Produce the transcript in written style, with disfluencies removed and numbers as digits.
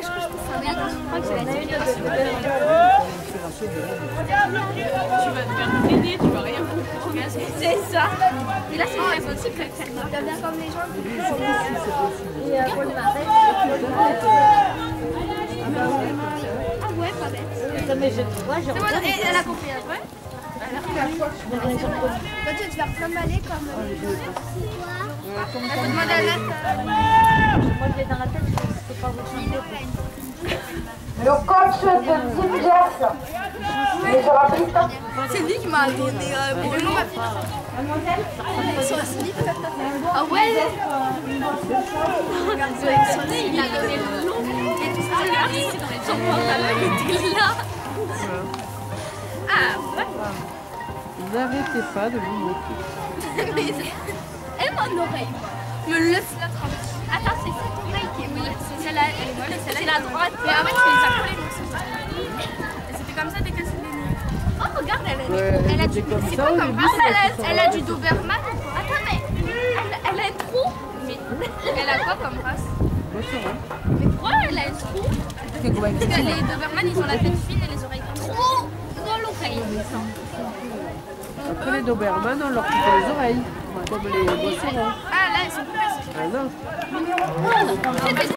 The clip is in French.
je crois que c'est ça. Je crois que c'est la inspiration. Tu vas te faire traîner, tu vas rien comprendre. C'est ça. Et là, c'est une raison aussi que faire. Tu vas bien comme les gens qui font et pour le marais. Ah ouais, pas bête. Mais je vois, je regarde. Et elle a compris, ouais. Toi, tu vas te faire trimballer comme... Elle peut demander à Nat. Moi, je vais dans la tête, je ne sais pas vous chanter. Le coach de Team Jazz, les oraplistes. C'est lui qui m'a donné mon nom. Sur le slip. Ah ouais. Il a donné le nom. Et tout à l'heure, son pantalon était là. Ah ouais. N'arrêtez pas de vous moquer. Elle mon oreille. Me laisse la tranquille. Attends, c'est cette oreille qui est molle. C'est celle-là, elle est molle. C'est la droite. Mais en fait, tu les as collées, donc c'est ça. Et c'était comme ça dès qu'elle s'est dénouée. Oh, regarde, elle a du... C'est quoi comme race? Elle a du Doberman. Attends, mais elle a un trou. Mais elle a quoi comme race? Mais pourquoi elle a un trou? Parce que les Doberman, ils ont la tête fine et les oreilles trop dans l'oreille. Après les Doberman, on leur coupe les oreilles, comme les bosserons. Ah là, ils sont coupés. Ah non.